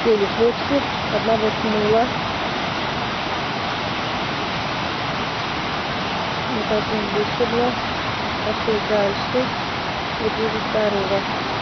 Сели кочки, одна восьмула. Вот один вышибла. Пошли дальше. И будет здорово.